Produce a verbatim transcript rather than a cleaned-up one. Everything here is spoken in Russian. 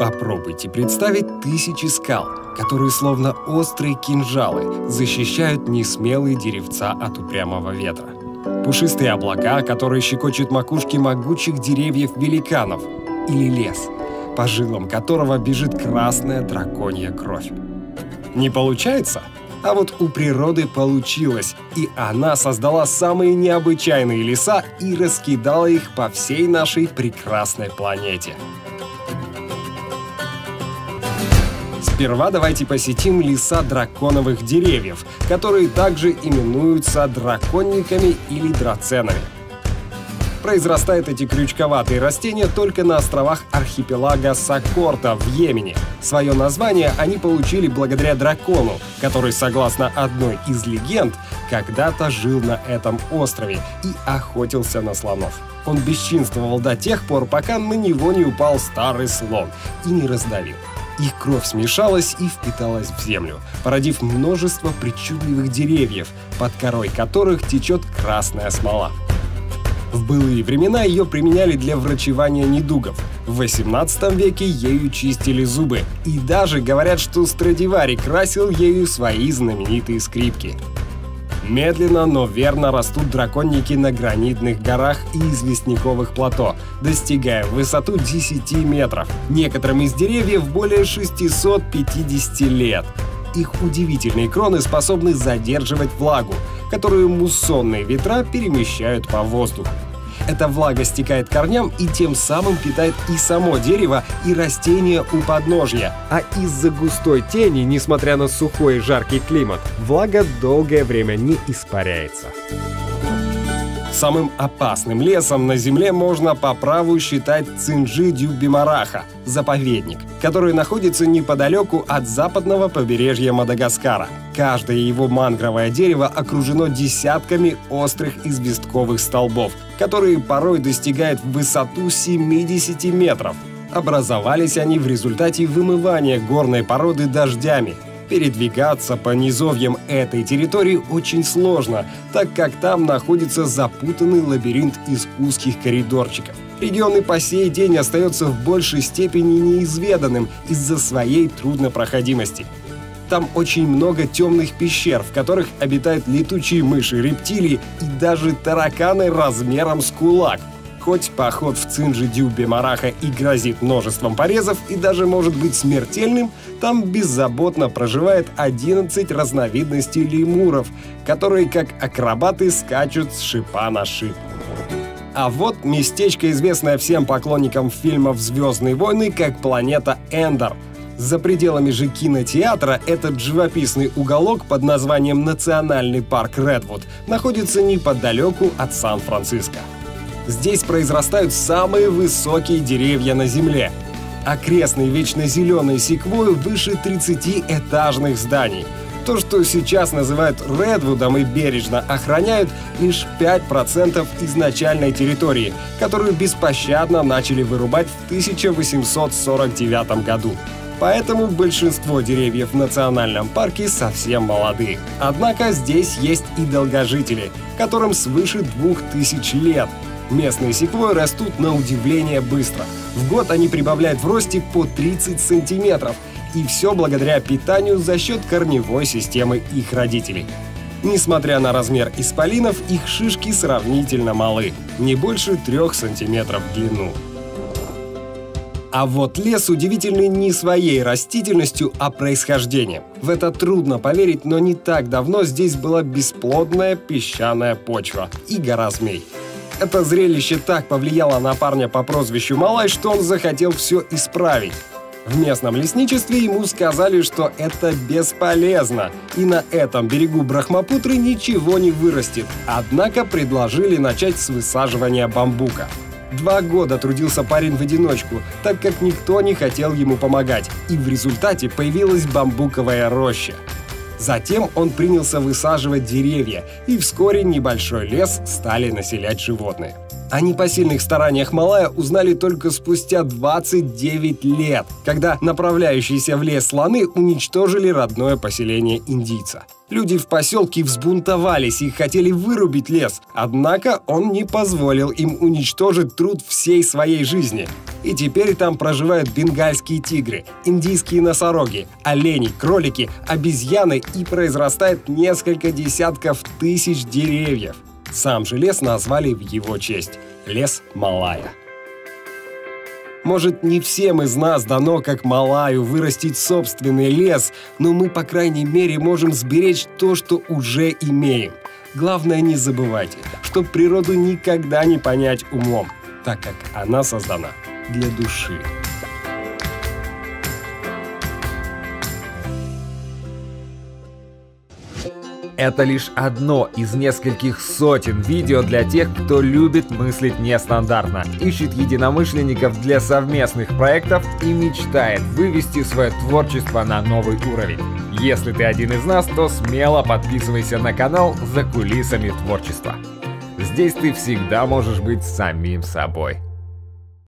Попробуйте представить тысячи скал, которые словно острые кинжалы защищают несмелые деревца от упрямого ветра. Пушистые облака, которые щекочут макушки могучих деревьев-великанов. Или лес, по жилам которого бежит красная драконья кровь. Не получается? А вот у природы получилось, и она создала самые необычайные леса и раскидала их по всей нашей прекрасной планете. Сперва давайте посетим леса драконовых деревьев, которые также именуются драконниками или драценами. Произрастают эти крючковатые растения только на островах архипелага Сокорта в Йемене. Свое название они получили благодаря дракону, который, согласно одной из легенд, когда-то жил на этом острове и охотился на слонов. Он бесчинствовал до тех пор, пока на него не упал старый слон и не раздавил. Их кровь смешалась и впиталась в землю, породив множество причудливых деревьев, под корой которых течет красная смола. В былые времена ее применяли для врачевания недугов. В восемнадцатом веке ею чистили зубы. И даже говорят, что Страдивари красил ею свои знаменитые скрипки. Медленно, но верно растут драконники на гранитных горах и известняковых плато, достигая высоту десяти метров. Некоторым из деревьев более шестисот пятидесяти лет. Их удивительные кроны способны задерживать влагу, которую муссонные ветра перемещают по воздуху. Эта влага стекает к корням и тем самым питает и само дерево, и растения у подножья. А из-за густой тени, несмотря на сухой и жаркий климат, влага долгое время не испаряется. Самым опасным лесом на Земле можно по праву считать Цинджи-Дюбби-Мараха – заповедник, который находится неподалеку от западного побережья Мадагаскара. Каждое его мангровое дерево окружено десятками острых известковых столбов, которые порой достигают в высоту семидесяти метров. Образовались они в результате вымывания горной породы дождями. Передвигаться по низовьям этой территории очень сложно, так как там находится запутанный лабиринт из узких коридорчиков. Регион и по сей день остается в большей степени неизведанным из-за своей труднопроходимости. Там очень много темных пещер, в которых обитают летучие мыши, рептилии и даже тараканы размером с кулак. Хоть поход в Цинджи-Дюбби-Мараха и грозит множеством порезов и даже может быть смертельным, там беззаботно проживает одиннадцать разновидностей лемуров, которые как акробаты скачут с шипа на шип. А вот местечко, известное всем поклонникам фильмов «Звездные войны», как планета Эндор. За пределами же кинотеатра этот живописный уголок под названием Национальный парк Редвуд находится неподалеку от Сан-Франциско. Здесь произрастают самые высокие деревья на Земле. Окрестные вечно зеленые секвойи выше тридцатиэтажных зданий. То, что сейчас называют Редвудом и бережно охраняют, лишь пять процентов изначальной территории, которую беспощадно начали вырубать в тысяча восемьсот сорок девятом году. Поэтому большинство деревьев в национальном парке совсем молодые. Однако здесь есть и долгожители, которым свыше двух тысяч лет. Местные секвойи растут на удивление быстро. В год они прибавляют в росте по тридцать сантиметров. И все благодаря питанию за счет корневой системы их родителей. Несмотря на размер исполинов, их шишки сравнительно малы, не больше трех сантиметров в длину. А вот лес удивительный не своей растительностью, а происхождением. В это трудно поверить, но не так давно здесь была бесплодная песчаная почва и гора змей. Это зрелище так повлияло на парня по прозвищу Малай, что он захотел все исправить. В местном лесничестве ему сказали, что это бесполезно, и на этом берегу Брахмапутры ничего не вырастет. Однако предложили начать с высаживания бамбука. Два года трудился парень в одиночку, так как никто не хотел ему помогать, и в результате появилась бамбуковая роща. Затем он принялся высаживать деревья, и вскоре небольшой лес стали населять животные. О непосильных стараниях Малая узнали только спустя двадцать девять лет, когда направляющиеся в лес слоны уничтожили родное поселение индийца. Люди в поселке взбунтовались и хотели вырубить лес, однако он не позволил им уничтожить труд всей своей жизни. И теперь там проживают бенгальские тигры, индийские носороги, олени, кролики, обезьяны и произрастает несколько десятков тысяч деревьев. Сам же лес назвали в его честь – лес Малая. Может, не всем из нас дано, как Малаю, вырастить собственный лес, но мы, по крайней мере, можем сберечь то, что уже имеем. Главное, не забывайте, что природу никогда не понять умом, так как она создана для души. Это лишь одно из нескольких сотен видео для тех, кто любит мыслить нестандартно, ищет единомышленников для совместных проектов и мечтает вывести свое творчество на новый уровень. Если ты один из нас, то смело подписывайся на канал «За кулисами творчества». Здесь ты всегда можешь быть самим собой.